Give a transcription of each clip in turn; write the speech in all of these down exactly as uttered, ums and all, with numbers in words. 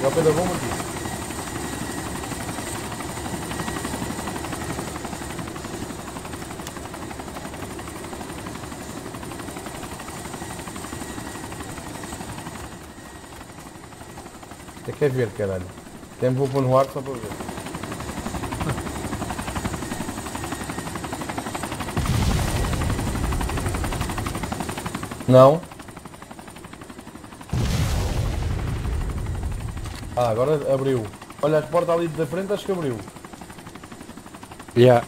ao pé da bomba aqui. Até quer ver, caralho. Até me vou pôr no ar só para ver. Não. Ah, agora abriu. Olha, as portas ali da frente acho que abriu. Yeah.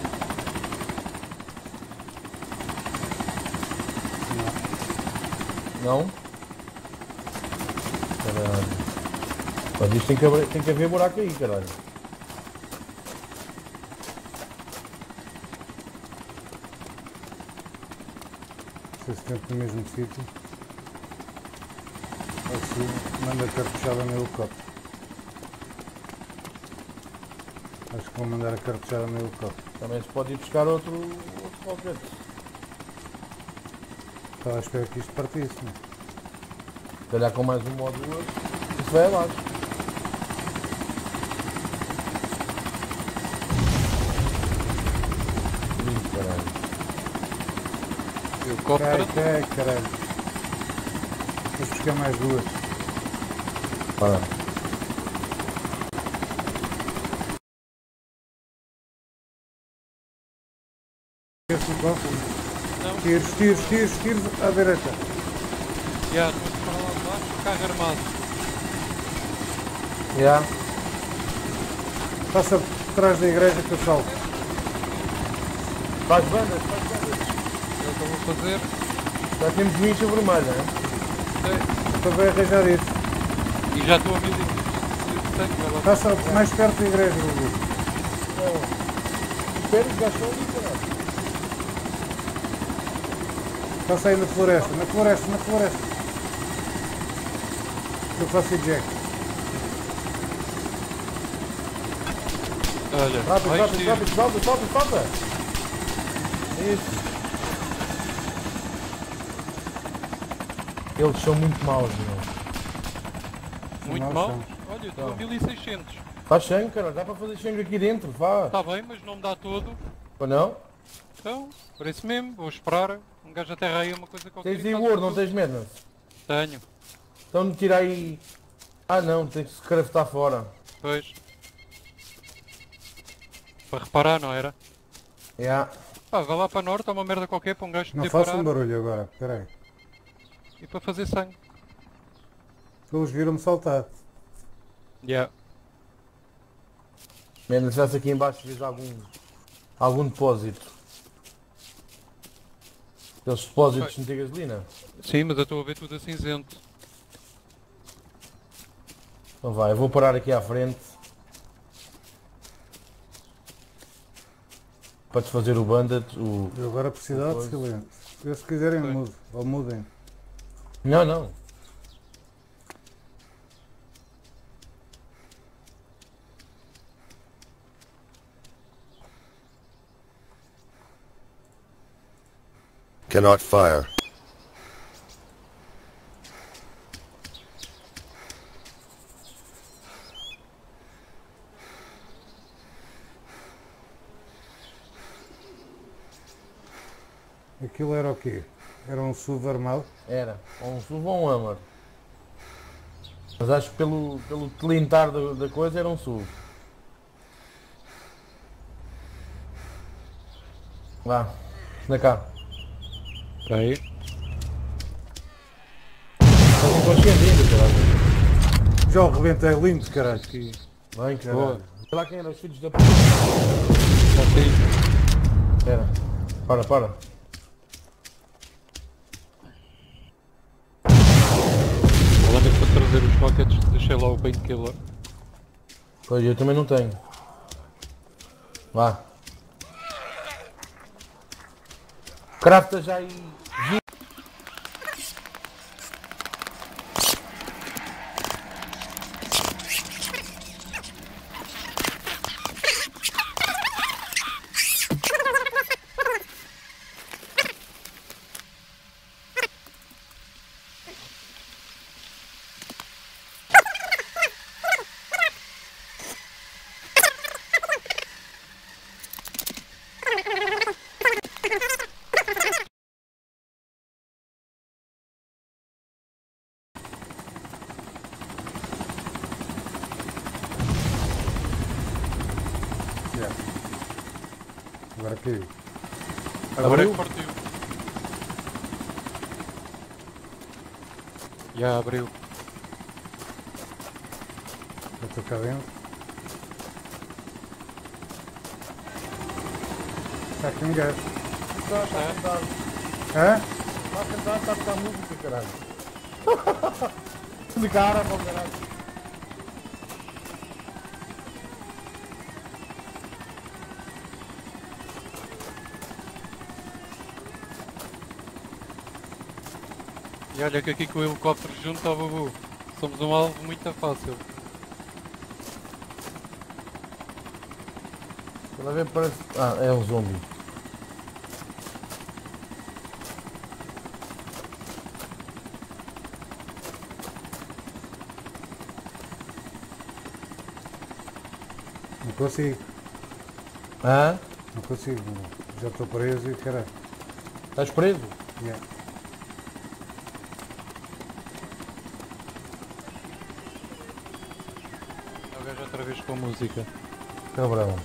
Não? Caralho. Mas isto tem que, abrir, tem que haver buraco aí, caralho. Se se tempo no mesmo sítio. Assim, manda cartuchada no helicóptero. Acho que vou mandar a cartuchada no helicóptero. Também se pode ir buscar outro, outro qualquer. Estava a esperar que isto partisse, não é? Se calhar com mais uma ou duas, isso vai abaixo. Ih, caralho. Helicóptero. Cai, cai, caralho. Vou buscar mais duas. Para. Esse helicóptero. Não. Tiros, tiros, tiros, tiros à direita. Já, estou para lá de baixo, carro armado. Já. Passa por trás da igreja que eu salto. Faz bandas, faz bandas. É o que eu vou fazer. Já temos mincha vermelha, hein? Sei. Para ver arranjar isso. E já estou a mil e cem, vai lá. Passa mais perto da igreja, Hugo. Não. Espera, os gajos estão ali, caralho. Passa aí na floresta, na floresta, na floresta. Eu faço eject. Olha, Rápido, mais rápido, tiro. rápido, salta, salta, salta. Isso. Eles são muito maus, meu. Muito Não, mal. são. Olha, estou a mil e seiscentos. Faz sangue, cara. Dá para fazer sangue aqui dentro, faz. Está bem, mas não me dá todo. Ou não? Então, por isso mesmo, vou esperar. Um gajo aterra aí uma coisa qualquer. Tens e aí o faz ouro, não tudo. tens medo? Tenho. Então tira aí... Ah não, tem que se craftar fora. Pois. Para reparar, não era? Yeah. Pá, vai lá para norte, há uma merda qualquer para um gajo Não poder façam parar barulho agora, espera aí. e para fazer sangue. Eles viram-me saltar. Yeah. Menos se aqui em baixo vês algum... Algum depósito. Aqueles depósitos de meter gasolina. Sim, mas eu estou a ver tudo a cinzento. Então vai, eu vou parar aqui à frente. Para te fazer o bandit, o... Eu agora precisava de Pois. silêncio. Eu, se quiserem Pois. mudo, ou mudem. Não, não. Cannot fire. Aquilo era o quê? Era um S U V armado? Era. Ou um S U V ou um Hammer. Mas acho que pelo, pelo tilintar da, da coisa era um S U V. Vá. Anda cá. Espera aí. Estás inconsciente ainda, caralho. Já o rebentei lindo, caralho. Que... Bem, caralho. Boa. Sei lá quem eram os filhos da p... Já sei. Espera. Para, para. Falando que para trazer os rockets, deixei lá o painkiller. Pois, eu também não tenho. Vá. Crafta já aí. Yeah. Agora aqui. Agora é Abriu? que partiu. Já abriu. Eu estou cá dentro. Está aqui um gajo. Está, está É. sentado. Hã? Está sentado, está a tocar música, caralho. De cara, para o caralho. E olha que aqui com o helicóptero junto ao Babu. Somos um alvo muito fácil. Ela vê, parece... Ah, é um zombie. Não consigo. Hã? Não consigo. Já estou preso e caralho. Estás preso? Yeah. O gajo outra vez com a música. Cabrão.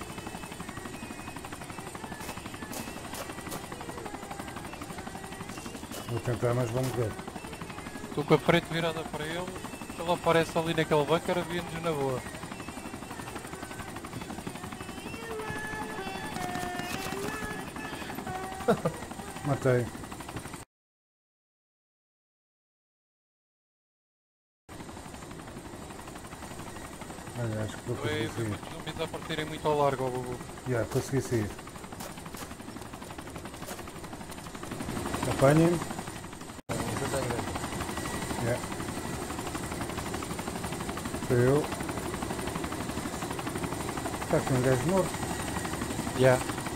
Vou tentar, mas vamos ver. Estou com a frente virada para ele. Se ele aparece ali naquele bunker, havia-nos na boa. Matei. Olha, acho que vou Foi conseguir foi sair. muitos zumbis a partirem muito ao largo ao Babu. Já, consegui sair. Apanhem-me. Você está grande. Já. Sou eu. Está aqui um gajo morto. Já.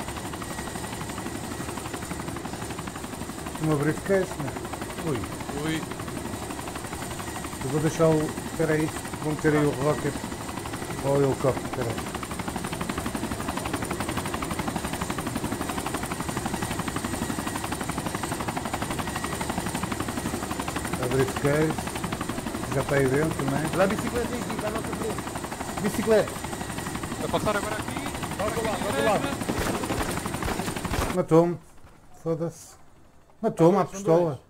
Uma briefcase, né? Ui. Ui. Eu vou deixar o... Espera aí. Vou meter aí o rocket. Ou o helicóptero, espera aí. A briefcase. Já está aí dentro, não é? Olha a bicicleta aí, aqui, está a nossa frente. Bicicleta. A passar agora aqui. Vai do lado, vai do lado. Matou-me. Foda-se. Matou-me a São pistola.